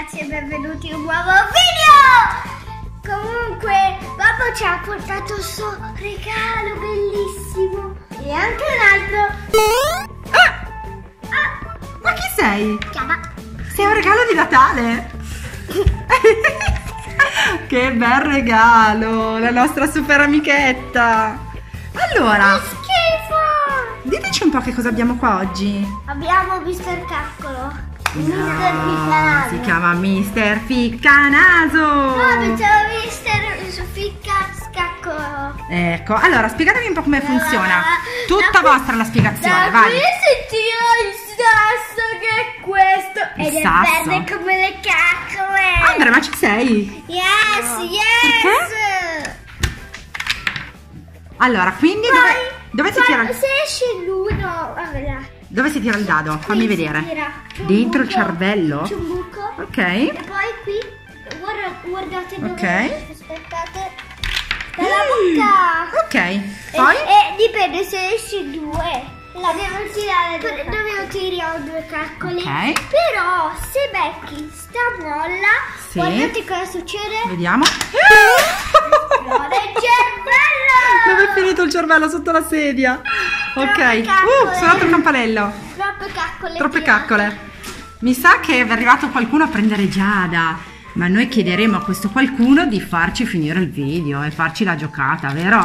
ragazzi e benvenuti in un nuovo video! Comunque, babbo ci ha portato questo regalo bellissimo e anche un altro. Ma chi sei? Chiama. Sei un regalo di Natale? Che bel regalo, la nostra super amichetta. Allora, Che schifo! diteci un po' che cosa abbiamo qua oggi. Abbiamo Mister Caccolo. No, si chiama Mister Ficcanaso. No, c'è Mister Ficca-Scaccolo. Ecco, allora spiegatemi un po' come funziona. Tutta vostra la spiegazione, Da vai. qui si tira il sasso che è questo. Il Ed sasso? è verde come le caccole. Andrea, ma ci sei? Yes. Allora, quindi dove si tira il... Se esce l'uno, vabbè. Dove si tira il dado? Fammi vedere. Dentro il cervello? C'è un buco. Ok. E poi qui, guardate dove. Ok. Aspettate. Dalla bocca. Ok, poi? E dipende se esce due. La devo tirare dove tiriamo due caccoli. Ok. Però se becchi sta molla, Sì. guardate cosa succede. Vediamo. Esplode il cervello. Dove è finito il cervello? Sotto la sedia. Ok. caccole. Suonato il campanello. Troppe caccole. Troppe tirate. caccole. Mi sa che è arrivato qualcuno a prendere Giada. Ma noi chiederemo a questo qualcuno di farci finire il video e farci la giocata, vero?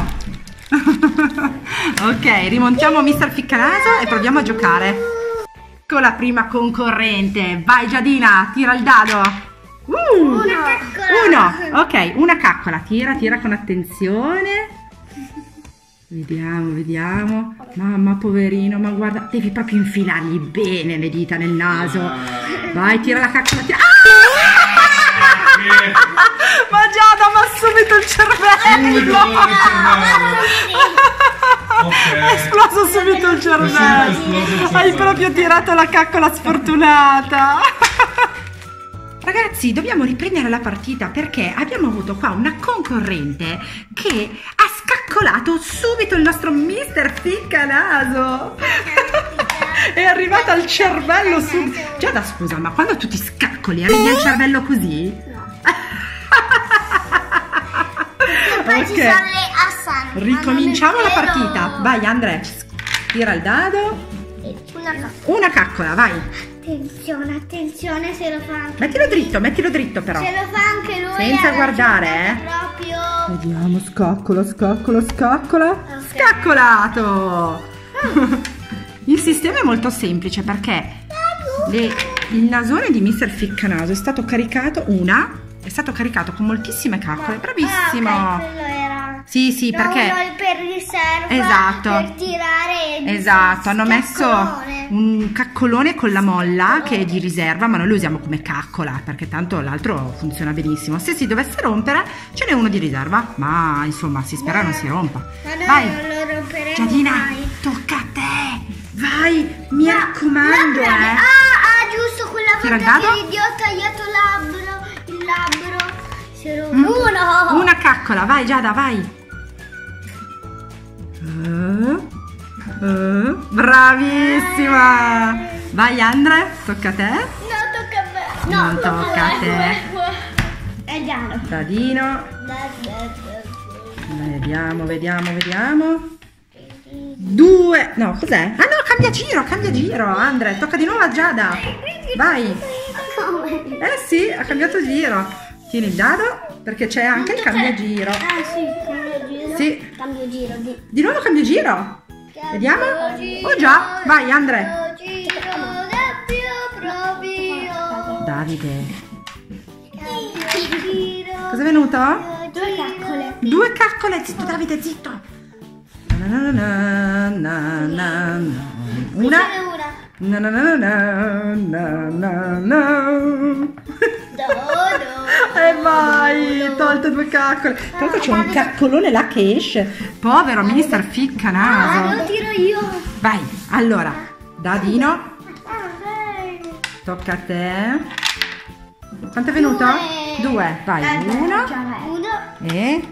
Ok, rimontiamo Mister Ficcanaso e proviamo a giocare. Ecco la prima concorrente. Vai Giadina, tira il dado. Una caccola. Uno. Ok, una caccola. Tira con attenzione. Vediamo, vediamo. Mamma, poverino, ma guarda, devi proprio infilargli bene le dita nel naso. Vai, tira la caccola. Ma Giada, ma subito il cervello. È esploso subito il cervello. Hai proprio tirato la caccola sfortunata. Ragazzi, dobbiamo riprendere la partita perché abbiamo avuto qua una concorrente che ha scaccolato subito il nostro Mister Ficcanaso. È arrivata al cervello subito. Giada, scusa, ma quando tu ti scaccoli arrivi al cervello così? Poi ci sono le assane. Ricominciamo la partita. Vai Andrea, tira il dado. Una caccola, vai. Attenzione, attenzione se lo fa anche. Mettilo dritto però. Se lo fa anche lui. Senza guardare, Proprio. Vediamo, scaccola. Ok. Scaccolato! Il sistema è molto semplice perché il nasone di Mister Ficcanaso è stato caricato con moltissime caccole. Bravissimo! Ok, quello era. Sì, No, perché uno per riserva. Esatto. Per tirare. esatto, hanno messo scaccolone. un caccolone con la molla che è di riserva, ma noi lo usiamo come caccola perché tanto l'altro funziona benissimo. Se si dovesse rompere, ce n'è uno di riserva, ma insomma si spera non si rompa. Ma noi Vai, non lo romperemo Giadina, mai. tocca a te. Vai, mi raccomando, Giusto, quella Tira il volta dado? che gli ho tagliato il labbro. Uno. Una caccola, vai Giada, vai. Bravissima. Vai Andre, tocca a te. No, tocca a me. No, Non tocca a te. È giallo. Dadino. Vediamo. Due. No, cos'è? Ah no, cambia giro. Andre, tocca di nuovo a Giada. Vai. Come? Sì, ha cambiato giro. Tieni il dado perché c'è anche il cambio giro. Sì, cambio giro. Sì. Cambio giro. Di nuovo cambio giro. Vediamo. Oh già, vai Andre. Davide. Cosa è venuto? Due caccole. Due caccole, zitto Davide, zitto. Una. No. E vai, tolte due caccole. Tra l'altro c'è un caccolone là che esce. Povero Mister Ficcanaso. Lo tiro io. Vai, allora, Dadino, tocca a te. Quanto è venuto? Due. Vai, uno. E...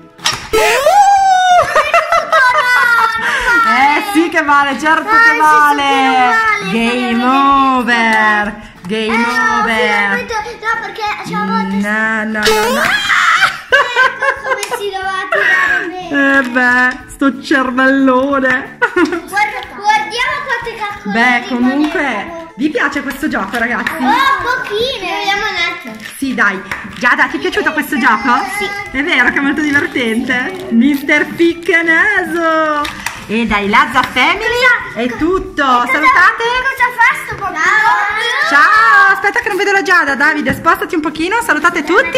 sì che vale, certo che vale. Game over. Game over. Finalmente, no, perché c'è una volta... No. Ecco come si doveva tirare bene. Sto cervellone. Guardiamo quante calcolatrici. Beh, comunque, vi piace questo gioco, ragazzi? Oh, pochine. Vediamo un altro. Sì, dai. Giada, ti è piaciuto questo gioco? Sì. È vero che è molto divertente? Mister Ficcanaso. E dai Lazza Family è tutto. Salutate. Cosa fa sto bambino? Ciao. Aspetta che non vedo la Giada. Davide, spostati un pochino. Salutate tutti.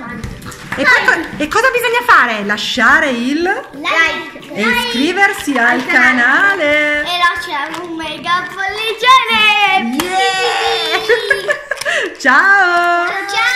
E cosa bisogna fare? Lasciare il Like. e iscriversi al canale. E lasciare un mega pollicione. Yeah. Ciao. Ciao.